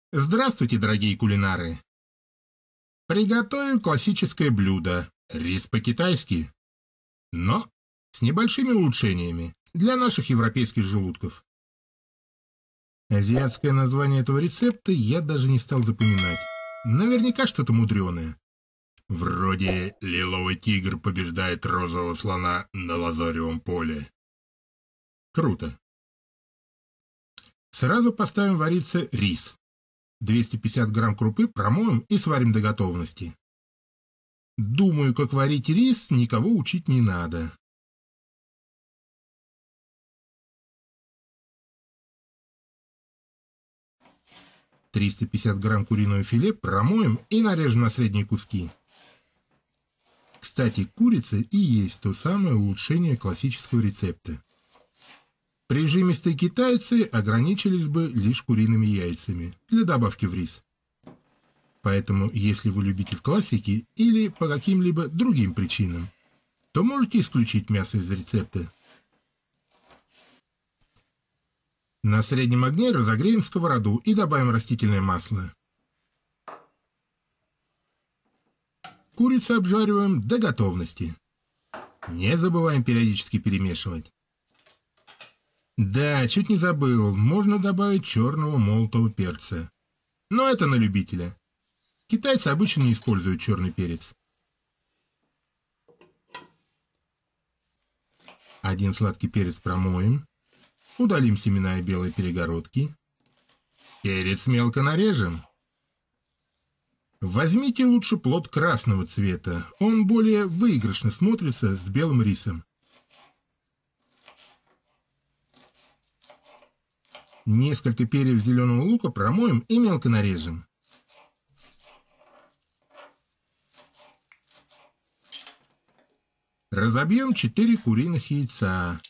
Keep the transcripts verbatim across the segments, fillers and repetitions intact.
Здравствуйте, дорогие кулинары! Приготовим классическое блюдо – рис по-китайски, но с небольшими улучшениями для наших европейских желудков. Азиатское название этого рецепта я даже не стал запоминать. Наверняка что-то мудреное. Вроде «Лиловый тигр побеждает розового слона на лазоревом поле». Круто. Сразу поставим вариться рис. двести пятьдесят грамм крупы промоем и сварим до готовности. Думаю, как варить рис, никого учить не надо. триста пятьдесят грамм куриного филе промоем и нарежем на средние куски. Кстати, курица и есть то самое улучшение классического рецепта. Прижимистые китайцы ограничились бы лишь куриными яйцами для добавки в рис. Поэтому, если вы любитель классики или по каким-либо другим причинам, то можете исключить мясо из рецепта. На среднем огне разогреем сковороду и добавим растительное масло. Курицу обжариваем до готовности. Не забываем периодически перемешивать. Да, чуть не забыл, можно добавить черного молотого перца. Но это на любителя. Китайцы обычно не используют черный перец. Один сладкий перец промоем. Удалим семена и белые перегородки. Перец мелко нарежем. Возьмите лучше плод красного цвета. Он более выигрышно смотрится с белым рисом. Несколько перьев зеленого лука промоем и мелко нарежем. Разобьем четыре куриных яйца.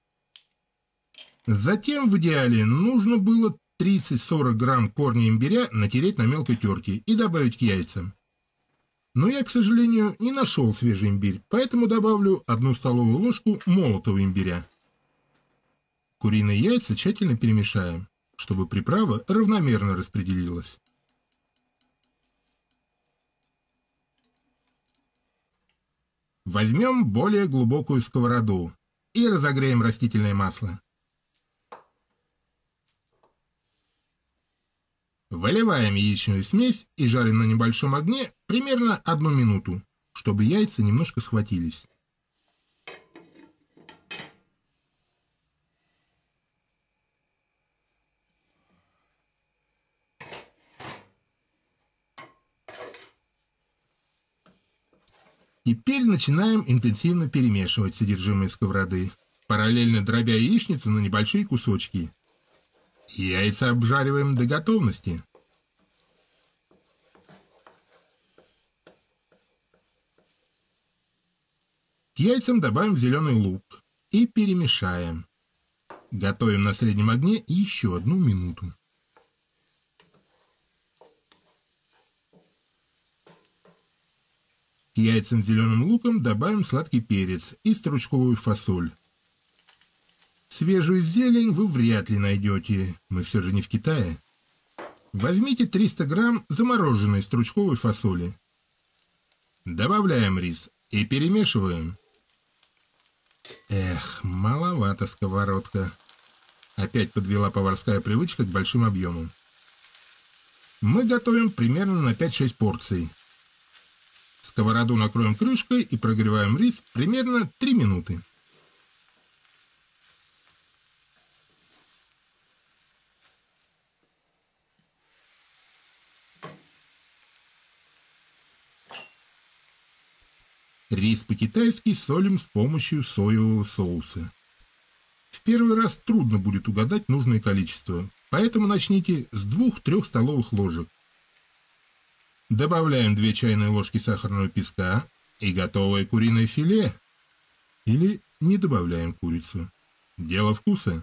Затем в идеале нужно было тридцать-сорок грамм корня имбиря натереть на мелкой терке и добавить к яйцам. Но я, к сожалению, не нашел свежий имбирь, поэтому добавлю одну столовую ложку молотого имбиря. Куриные яйца тщательно перемешаем, чтобы приправа равномерно распределилась. Возьмем более глубокую сковороду и разогреем растительное масло. Выливаем яичную смесь и жарим на небольшом огне примерно одну минуту, чтобы яйца немножко схватились. Теперь начинаем интенсивно перемешивать содержимое сковороды, параллельно дробя яичницу на небольшие кусочки. Яйца обжариваем до готовности. К яйцам добавим зеленый лук и перемешаем. Готовим на среднем огне еще одну минуту. К яйцам с зеленым луком добавим сладкий перец и стручковую фасоль. Свежую зелень вы вряд ли найдете, мы все же не в Китае. Возьмите триста грамм замороженной стручковой фасоли. Добавляем рис и перемешиваем. Эх, маловато сковородка. Опять подвела поварская привычка к большим объемам. Мы готовим примерно на пять-шесть порций. Сковороду накроем крышкой и прогреваем рис примерно три минуты. Рис по-китайски солим с помощью соевого соуса. В первый раз трудно будет угадать нужное количество, поэтому начните с двух-трёх столовых ложек. Добавляем две чайные ложки сахарного песка и готовое куриное филе. Или не добавляем курицу. Дело вкуса.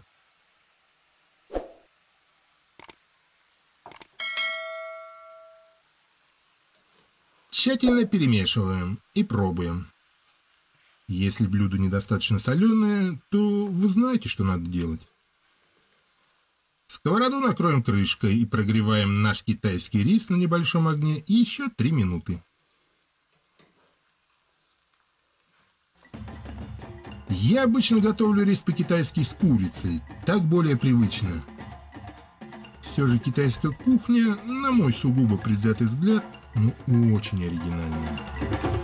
Тщательно перемешиваем и пробуем. Если блюдо недостаточно соленое, то вы знаете, что надо делать. Сковороду накроем крышкой и прогреваем наш китайский рис на небольшом огне еще три минуты. Я обычно готовлю рис по-китайски с курицей, так более привычно. Все же китайская кухня, на мой сугубо предвзятый взгляд, ну очень оригинальная.